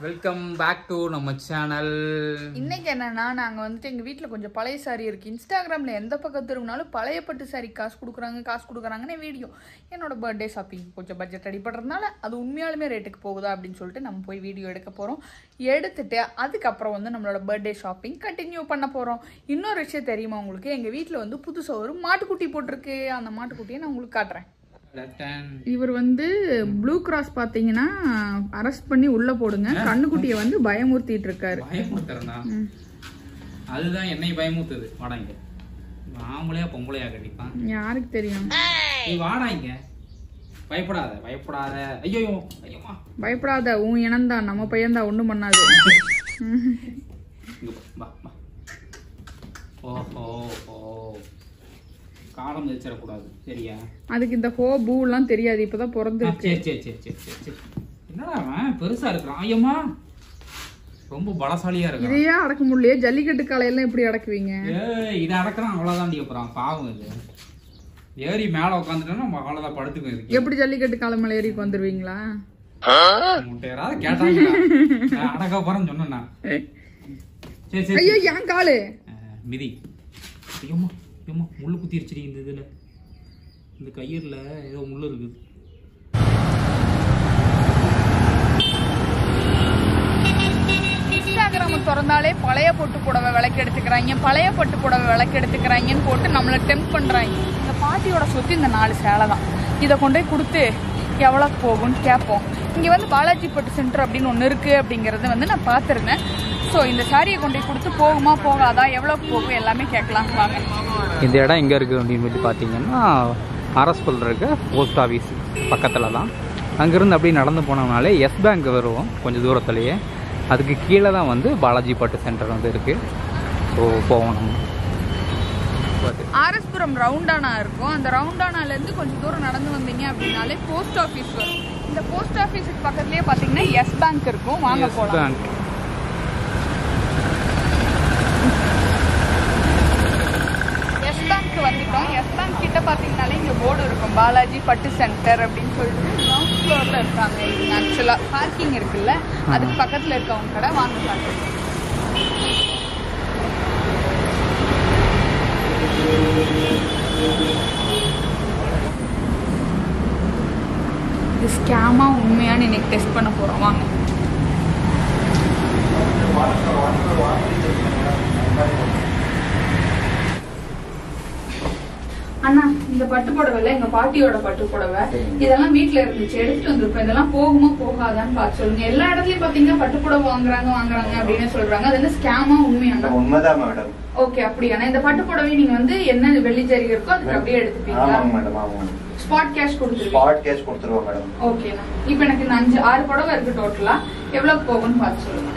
Welcome back to நம்ம channel. இன்னைக்கு என்னன்னா நாங்க வந்துட்டு எங்க வீட்டுல கொஞ்சம் பழைய சாரி இருக்கு. இன்ஸ்டாகிராம்ல எந்த பக்கம் திரும்பினாலும் பழைய பட்டு சாரி காசு கொடுக்குறாங்கன்னு வீடியோ. என்னோட பர்த்டே ஷாப்பிங் கொஞ்சம் பட்ஜெட் அடிபடுறதுனால அது உண்மையாலுமே ரேட்டுக்கு போகுதா அப்படின்னு சொல்லிட்டு நம்ம போய் வீடியோ எடுக்க போறோம். எடுத்துட்டு அதுக்கப்புறம் வந்து நம்மளோட பர்த்டே ஷாப்பிங் கண்டினியூ பண்ண போறோம். இன்னொரு விஷயம் தெரியுமா உங்களுக்கு, எங்க வீட்டுல வந்து புதுசா ஒரு மாட்டுக்குட்டி போட்டிருக்கு. அந்த மாட்டுக்குட்டியை நான் உங்களுக்கு காட்டுறேன். இவர் வந்து ப்ளூ கிராஸ் பாத்தீங்கன்னா அரெஸ்ட் பண்ணி உள்ள போடுங்க. கண்ணுக்குட்டியை வந்து பயமுறுத்திட்டு இருக்காரு. பயமுறுத்துறா அதுதான் என்னை பயமுறுத்துது. வாடாங்க, ஆம்பளையா பொம்பளையா கட்டிப்பான் யாருக்கு தெரியும். நீ வாடாங்க, பயப்படாத பயப்படாத. ஐயோ ஐயோமா பயப்படாத, உன் இனம்தான், நம்ம பையன்தான், ஒண்ணும் பண்ணாது. ஓஹோ ஓ காலம் வச்சிடக்கூடாது சரியா? அதுக்கு இந்த ஹோ பூ எல்லாம் தெரியாது, இப்பதான் பிறந்திருக்கு. சரி சரி சரி சரி சரி சரி. என்னடா அவன் பெருசா இருக்கிறான். ஐயம்மா ரொம்ப பலசாலியா இருக்கு. இதையே அடக்க முடியலையே, ஜல்லிக்கட்டு காலையெல்லாம் எப்படி அடக்குவீங்க? இதை அடக்கிறான் அவ்வளவுதான் அப்புறம் பாவம். இது ஏறி மேல உட்காந்துட்டோம்னா நம்ம அவ்வளவுதான் படுத்துக்க இருக்கு. எப்படி ஜல்லிக்கட்டு காலை மேல ஏறி வந்துருவீங்களா? யாராவது கேட்டாங்க அடக்க போறேன்னு சொன்னா. சரி சரி. ஐயோ என் காலு மிதி. ஐயோம்மா ஐயோம்மா முள்ளு குத்திருச்சு இந்த இதுல. இந்த கயிறுல ஏதோ முள்ளு இருக்குது. இன்ஸ்டாகிராம் திறந்தாலே பழைய பொட்டு புடவை விலைக்கு எடுத்துக்கிறாங்க, பழைய பட்டு புடவை விலைக்கு எடுத்துக்கிறாங்கன்னு போட்டு நம்மளை டெம்ப் பண்றாங்க. இந்த பாட்டியோட சொத்து இந்த 4 சேலை தான். இதை கொண்டு போய் கொடுத்து எவ்வளோக்கு போகும்னு கேட்போம். இங்கே வந்து பாலாஜி பட்டு சென்டர் அப்படின்னு ஒன்று இருக்குது அப்படிங்கிறத வந்து நான் பார்த்துருந்தேன். ஸோ இந்த சாரியை கொண்டு போய் கொடுத்து போகுமா போகாதா எவ்வளோக்கு போகும் எல்லாமே கேட்கலாம் வாங்க. இந்த இடம் எங்கே இருக்குது அப்படின்னு சொல்லி பார்த்தீங்கன்னா அரஸ்பல் இருக்க போஸ்ட் ஆஃபீஸ் பக்கத்தில் தான். அங்கேருந்து அப்படியே நடந்து போனோம்னாலே எஸ் பேங்க் வருவோம் கொஞ்சம் தூரத்துலேயே. அதுக்கு கீழே தான் வந்து பாலாஜி பட்டு சென்டர் வந்து இருக்குது. ஸோ போவோம் நம்ம. ஆர்எஸ்புரம் ரவுண்டானா இருக்கும். அந்த ரவுண்டானாலேருந்து கொஞ்சம் தூரம் நடந்து வந்தீங்க அப்படின்னாலே போஸ்ட் ஆஃபீஸ் வரும். இந்த போஸ்ட் ஆஃபீஸுக்கு பக்கத்துலேயே பார்த்தீங்கன்னா எஸ் பேங்க் இருக்கும். வாங்க போகலாம். எஸ் பேங்க் வந்துட்டோம். எஸ் பேங்க் கிட்ட பார்த்தீங்கன்னாலே இங்கே போர்டு இருக்கும், பாலாஜி பட்டு சென்டர் அப்படின்னு சொல்லிட்டு. கிரவுண்ட் ஃப்ளோரில் இருக்காங்க. இங்கே ஆக்சுவலாக பார்க்கிங் இருக்குல்ல, அதுக்கு பக்கத்தில் இருக்கவங்க கடை. வாங்க பார்க்கலாம். இது ஸ்கேமா உண்மையானு இன்னைக்கு டெஸ்ட் பண்ண போறோம். வாங்க. அண்ணா இந்த பட்டு புடவை எங்க பாட்டியோட பட்டு புடவை, இதெல்லாம் வீட்டுல இருந்துச்சு, எடுத்துட்டு வந்திருப்போம். இதெல்லாம் போகுமா போகாதான்னு பார்த்து சொல்லுங்க. எல்லா இடத்துலயும் பாத்தீங்கன்னா பட்டு புடவை வாங்குறாங்க அப்படின்னு சொல்றாங்க. அது என்ன ஸ்கேமா உண்மையான? உண்மைதான் மேடம். ஓகே அப்படியாண்ணா. இந்த பட்டு புடவை நீங்க வந்து என்ன வெள்ளி ஜரிகை இருக்கோ அதுக்கு அப்படியே எடுத்துப்பீங்களா? ஸ்பாட் கேஷ் கொடுத்துருவோம் மேடம். ஓகேண்ணா. இப்போ எனக்கு இந்த 5-6 புடவை இருக்கு டோட்டலா. எவ்வளவு போகும்னு பார்த்து சொல்லுங்க.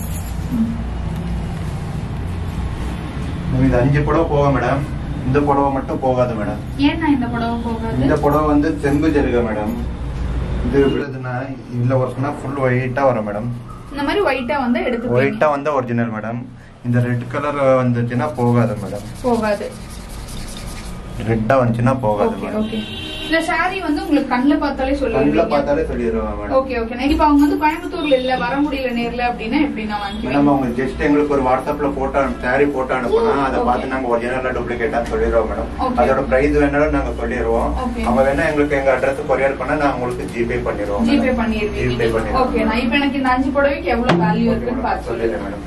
இது 5 புடவை போகும் மேடம். இந்த புடவை மட்டும் போகாது மேடம். ஏன்னா இந்த புடவை போகாது? இந்த புடவை வந்து செம்பு ஜரிகை மேடம். இது விடுதுன்னா இதுல ஒர்க்னா ஃபுல் ஒயிட்டா வரும் மேடம். இந்த மாதிரி ஒயிட்டா வந்து எடுத்து ஒயிட்டா வந்து ஒரிஜினல் மேடம். இந்த ரெட் கலர் வந்துச்சுன்னா போகாது மேடம். போகாது. ரெட்டா வந்துச்சுன்னா போகாது மேடம். ஓகே. இந்த சாரி வந்து உங்களுக்கு கண்ணுல பார்த்தாலே சொல்லிடுவாங்க மேடம். Okay okay. இப்போ அவங்க வந்து கோயம்புத்தூர்ல இல்ல, வர முடியல நேர்ல அப்படின்னா எப்படி நான் வாங்கிக்குவேன்? மேடம் அவங்க ஜஸ்ட் எங்களுக்கு ஒரு வாட்ஸ்அப்ல போட்டோ சாரி போட்டோ அனுப்புனா அதை பார்த்து நாங்க ஒரிஜினலா டூப்ளிகேட்டா சொல்லிடுவோம் மேடம். அதோட பிரைஸ் வேணாலும் நாங்க சொல்லிடுவோம். அவங்க வேணா எங்களுக்கு எங்க அட்ரஸ் கொரியர் பண்ணா நான் உங்களுக்கு ஜிபே பண்ணிடுவோம். ஜிபே பண்ணிடுவீங்க. ஓகே. நான் இப்போ எனக்கு இந்த 5 புடவைக்கு எவ்வளவு வேல்யூ இருக்குன்னு பார்த்து சொல்லுங்க மேடம்.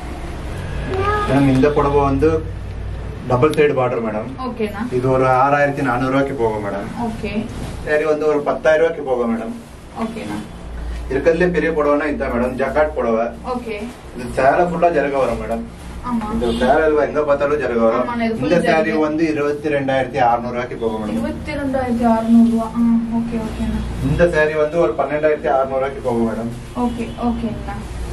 இந்த புடவை வந்து டபுள் சைடு பார்டர் மேடம். ஓகேண்ணா. இது ஒரு 6400 ரூபாய்க்கு போகும் மேடம். ஓகே. சரி வந்து ஒரு 10000 ரூபாய்க்கு போகும் மேடம். ஓகேண்ணா. இருக்கிறதுல பெரிய புடவைனா இதுதான் மேடம், ஜக்காட் புடவை. ஓகே. இது சேலை ஃபுல்லா ஜருகை வரும் மேடம். ஆமா. இந்த சேலை எங்க பார்த்தாலும் ஜருகை வரும். இந்த சாரி வந்து 22600 ரூபாய்க்கு போகும் மேடம். 22600 ரூபாய். ஓகே ஓகேண்ணா. இந்த சாரி வந்து ஒரு 12600 ரூபாய்க்கு போகும் மேடம். ஓகே ஓகேண்ணா.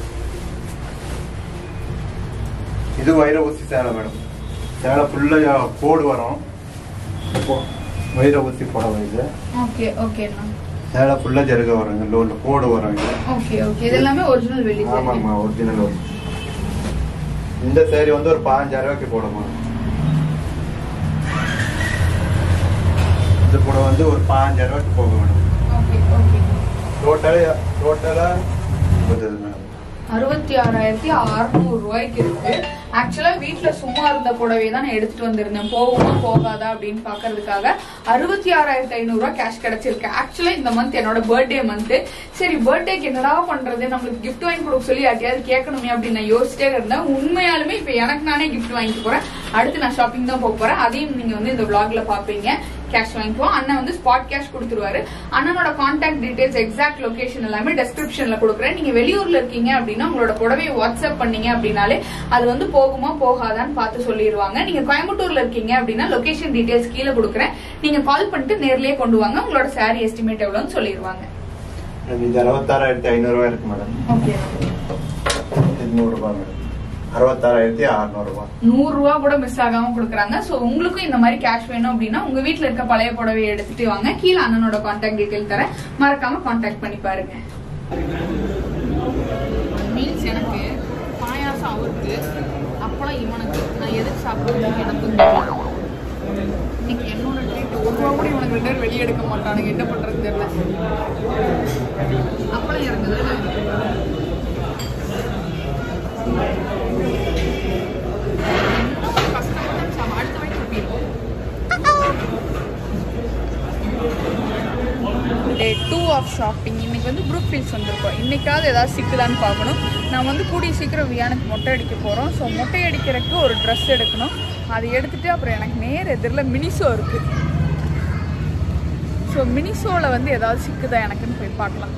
இது வைர ஊசி சேலை மேடம். சேலை ஃபுல்லா கோடு வரும், வைர ஊசி புடவை இது. ஓகே ஓகேண்ணா. சேலை ஃபுல்லா ஜருகை வரும், இந்த கோடு வரும் இது. Okay okay. இது எல்லாமே ஒரிஜினல் வெள்ளி ஜரிகை. ஆமாமா ஒரிஜினல் வரும். இந்த சாரி வந்து ஒரு 5000 ரூபாய்க்கு போடுமா. இந்த புடவை வந்து ஒரு 5000 ரூபாய்க்கு போகும் மேடம். Okay okay. டோட்டலா வந்தது மேடம். 66,600 ரூபாய்க்கு இருக்கு. ஆக்சுவலா வீட்டுல சும்மா இருந்த புடவை தான் நான் எடுத்துட்டு வந்திருந்தேன், போகுமா போகாதா அப்படின்னு பாக்குறதுக்காக. 66,500 ரூபாய் கேஷ் கிடைச்சிருக்கு. ஆக்சுவலா இந்த மந்த் என்னோட பர்த்டே மந்த். சரி பர்த்டேக்கு என்னடா பண்றது, நம்மளுக்கு கிஃப்ட் வாங்கி கொடுக்க சொல்லி யார்ட்டையாவது கேட்கணுமே அப்படின்னு நான் யோசிச்சிட்டே இருந்தேன். உண்மையாலுமே இப்ப எனக்கு நானே கிஃப்ட் வாங்கிட்டு போறேன். அடுத்து நான் ஷாப்பிங் தான் போக போறேன். அதையும் நீங்க வந்து இந்த vlogல பாப்பீங்க. கேஷ் வாங்கிக்குவோம். அண்ணன் வந்து ஸ்பாட் கேஷ் கொடுத்துருவாரு. அண்ணனோட கான்டாக்ட் டீடைல்ஸ், எக்ஸாக்ட் லொகேஷன் எல்லாமே டெஸ்கிரிப்ஷன்ல கொடுக்குறேன். நீங்க வெளியூர்ல இருக்கீங்க அப்படின்னா உங்களோட புடவையை வாட்ஸ்அப் பண்ணீங்க அப்படின்னாலே அது வந்து போகுமா போகாதான்னு பார்த்து சொல்லிடுவாங்க. நீங்க கோயம்புத்தூர்ல இருக்கீங்க அப்படின்னா லொகேஷன் டீடைல்ஸ் கீழே கொடுக்குறேன். நீங்க கால் பண்ணிட்டு நேர்லயே கொண்டு வாங்க. உங்களோட சாரி எஸ்டிமேட் எவ்வளவுன்னு சொல்லிடுவாங்க. இது 66,500 ரூபாய் இருக்கு மேடம். ஓகே, 100 ரூபாய் மேடம். 66,600 ரூபாய். 100 ரூபாய் கூட மிஸ் ஆகாம கொடுக்குறாங்க. சோ உங்களுக்கும் இந்த மாதிரி கேஷ் வேணும் அப்படின்னா உங்க வீட்டுல இருக்க பழைய புடவையை எடுத்துட்டு வாங்க. கீழே அண்ணனோட கான்டாக்ட் டீடைல் தரேன், மறக்காம கான்டாக்ட் பண்ணி பாருங்க. மீல்ஸ் எனக்கு, பாயாசம் அவருக்கு, அப்பளம் இவனுக்கு. நான் எதுக்கு சாப்பிடுறது எனக்கும் தெரியல. இன்னைக்கு என்னோட ட்ரீட் 1 ரூபா கூட இவனுக்கு 2 பேர் வெளியே எடுக்க மாட்டானுங்க. என்ன பண்றது தெரியல. அப்பளம் இறங்குது. Day 2 of shopping. இன்னைக்கு வந்து ப்ரூக் ஃபீல்ஸ் வந்திருக்கோம். இன்னைக்காவது ஏதாவது சிக்குதான்னு பார்க்கணும். நான் வந்து கூடிய சீக்கிரம் வியானுக்கு மொட்டை அடிக்க போகிறோம். ஸோ மொட்டை அடிக்கிறதுக்கு ஒரு ட்ரெஸ் எடுக்கணும். அதை எடுத்துகிட்டு அப்புறம் எனக்கு நேர் எதிரில் மினிசோ இருக்குது. ஸோ மினிசோவில் வந்து ஏதாவது சிக்குதா எனக்குன்னு போய் பார்க்கலாம்.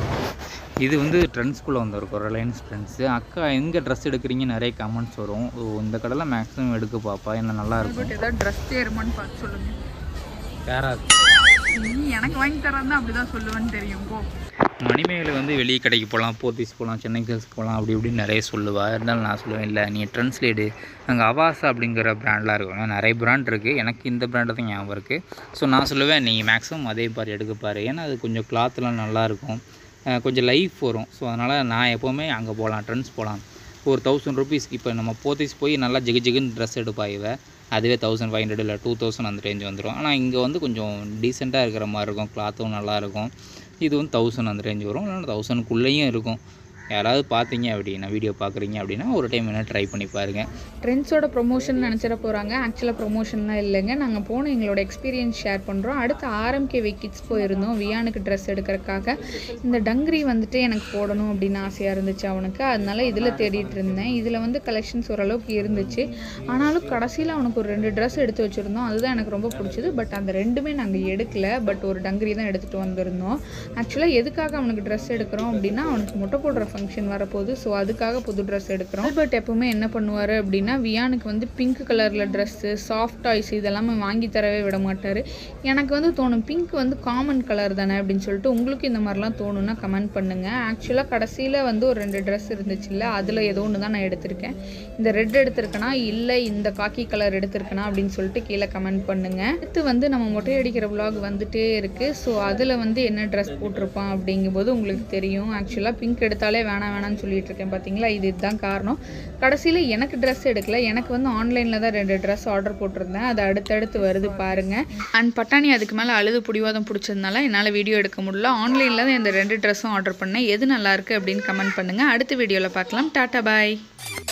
இது வந்து ட்ரெண்ட்ஸ்குள்ளே வந்திருக்கும், ரிலையன்ஸ் ட்ரெண்ட்ஸு. அக்கா எங்கே ட்ரெஸ் எடுக்கிறீங்க நிறைய கமெண்ட்ஸ் வரும். இந்த கடையில் மேக்ஸிமம் எடுக்க பாப்பா, என்ன நல்லா இருக்கும். பட் ஏதாவது ட்ரெஸ் தேருமான்னு பார்த்து சொல்லுங்கள். யாராவது நீ எனக்கு வாங்கி தரான்னு அப்படிதான் சொல்லுவேன்னு தெரியும். போ. மணிமேகலை வந்து வெளியே கடைக்கு போகலாம், போத்தீஸ் போகலாம், சென்னை சில்க்ஸ்க்கு போகலாம், அப்படி இப்படின்னு நிறைய சொல்லுவாள். இருந்தாலும் நான் சொல்லுவேன் இல்லை நீ ட்ரெண்ட்ஸ்லேடு அங்கே அவாசா அப்படிங்கிற ப்ராண்ட்லாம் இருக்கும். நிறைய ப்ராண்ட் இருக்குது, எனக்கு இந்த ப்ராண்டு தான் ஞாபகம் இருக்குது. ஸோ நான் சொல்லுவேன் நீங்கள் மேக்ஸிமம் அதே பாரு எடுக்கப்பாரு. ஏன்னா அது கொஞ்சம் கிளாத்லாம் நல்லாயிருக்கும், கொஞ்சம் லைஃப் வரும். ஸோ அதனால் நான் எப்போவுமே அங்கே போகலாம், ட்ரெண்ட்ஸ் போகலாம். ஒரு 1000 ருபீஸ்க்கு இப்போ நம்ம போத்தீஸ் போய் நல்லா ஜிகுன்னு ட்ரெஸ் எடுப்பா இவ, அதுவே 1500 இல்லை 2000 அந்த ரேஞ்ச் வந்துடும். ஆனால் இங்கே வந்து கொஞ்சம் டீசெண்டாக இருக்கிற மாதிரி இருக்கும், கிளாத்தும் நல்லாயிருக்கும். இது வந்து 1000 அந்த ரேஞ்ச் வரும், இல்லைன்னா 1000க்குள்ளேயும் இருக்கும். யாராவது பார்த்தீங்க அப்படின்னா, வீடியோ பார்க்குறீங்க அப்படின்னா ஒரு டைம் என்ன ட்ரை பண்ணி பாருங்கள். ட்ரெண்ட்ஸோட ப்ரொமோஷன் நினச்சிட போகிறாங்க. ஆக்சுவலாக ப்ரொமோஷன்லாம் இல்லைங்க. நாங்கள் போன எங்களோட எக்ஸ்பீரியன்ஸ் ஷேர் பண்ணுறோம். அடுத்து RMKV கிட்ஸ் போயிருந்தோம் வியானுக்கு ட்ரெஸ் எடுக்கிறதுக்காக. இந்த டங்கிரி வந்துட்டு எனக்கு போடணும் அப்படின்னு ஆசையாக இருந்துச்சு அவனுக்கு. அதனால இதில் தேடிட்டு இருந்தேன். இதில் வந்து கலெக்ஷன்ஸ் ஓரளவுக்கு இருந்துச்சு. ஆனாலும் கடைசியில் அவனுக்கு ஒரு 2 ட்ரெஸ் எடுத்து வச்சுருந்தோம். அதுதான் எனக்கு ரொம்ப பிடிச்சது. பட் அந்த 2மே நாங்கள் எடுக்கல. பட் ஒரு டங்கிரி தான் எடுத்துகிட்டு வந்திருந்தோம். ஆக்சுவலாக எதுக்காக அவனுக்கு ட்ரெஸ் எடுக்கிறோம் அப்படின்னா அவனுக்கு முட்டை போடுற ஃபங்க்ஷன் வரப்போகுது. ஸோ அதுக்காக புது ட்ரெஸ் எடுக்கிறோம். பட் எப்பவுமே என்ன பண்ணுவார் அப்படின்னா வியானுக்கு வந்து பிங்க் கலரில் ட்ரெஸ்ஸு, சாஃப்ட் டாய்ஸ் இதெல்லாமே வாங்கி தரவே விட மாட்டார். எனக்கு வந்து தோணும் பிங்க் வந்து காமன் கலர் தானே அப்படின்னு சொல்லிட்டு. உங்களுக்கு இந்த மாதிரிலாம் தோணுன்னா கமெண்ட் பண்ணுங்கள். ஆக்சுவலாக கடைசியில் வந்து ஒரு 2 ட்ரெஸ் இருந்துச்சு இல்லை, அதில் ஏதோ ஒன்று தான் நான் எடுத்திருக்கேன். இந்த ரெட் எடுத்திருக்கேனா இல்லை இந்த காக்கி கலர் எடுத்திருக்கேனா அப்படின்னு சொல்லிட்டு கீழே கமெண்ட் பண்ணுங்கள். அடுத்து வந்து நம்ம மொட்டை அடிக்கிற vlog வந்துட்டே இருக்குது. ஸோ அதில் வந்து என்ன ட்ரெஸ் போட்டிருப்பான் அப்படிங்கும்போது உங்களுக்கு தெரியும். ஆக்சுவலாக பிங்க் எடுத்தாலே வேணான்னு சொல்லிட்டு இருக்கேன் பார்த்தீங்களா, இதுதான் காரணம். கடைசியில் எனக்கு ட்ரெஸ் எடுக்கல, எனக்கு வந்து ஆன்லைனில் தான் 2 ட்ரெஸ் ஆர்டர் போட்டிருந்தேன். அது அடுத்தடுத்து வருது பாருங்கள். அண்ட் பட்டாணி அதுக்கு மேலே அழுது பிடிவாதம் பிடிச்சதுனால என்னால் வீடியோ எடுக்க முடியல. ஆன்லைனில் தான் இந்த 2 ட்ரெஸ்ஸும் ஆர்டர் பண்ணேன். எது நல்லாயிருக்கு அப்படின்னு கமெண்ட் பண்ணுங்கள். அடுத்த வீடியோவில் பார்க்கலாம். டாட்டா பாய்.